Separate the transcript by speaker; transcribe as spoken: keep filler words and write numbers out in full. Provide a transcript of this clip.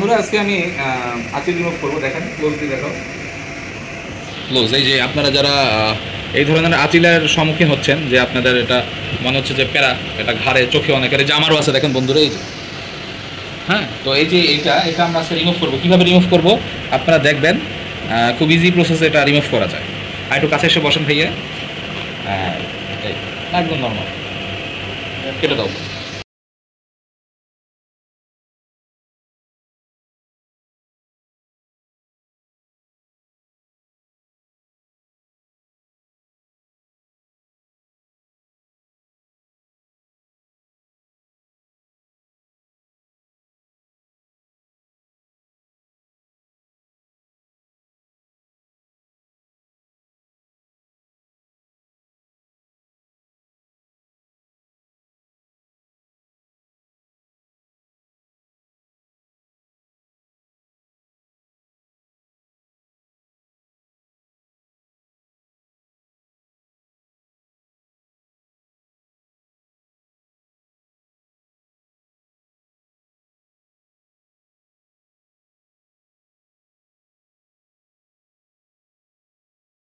Speaker 1: বন্ধুরা আজকে আমি আঁচিল রিমুভ করবো। দেখেন ক্লোজ দিয়ে দেখাও। ক্লোজ এই যে আপনারা যারা এই ধরনের আঁচিলের সম্মুখীন হচ্ছেন, যে আপনাদের এটা মনে হচ্ছে যে প্যারা, এটা ঘাড়ে চোখে অনেকের, যে আমারও আছে দেখেন বন্ধুরা এই যে, হ্যাঁ। তো এই যে এইটা এটা আমরা আজকে রিমুভ করবো। কীভাবে রিমুভ করবো আপনারা দেখবেন, খুব ইজি প্রসেসে এটা রিমুভ করা যায়। আর একটু কাছে এসে বসেন ভাইয়া, একদম নর্মাল কেটে দাও।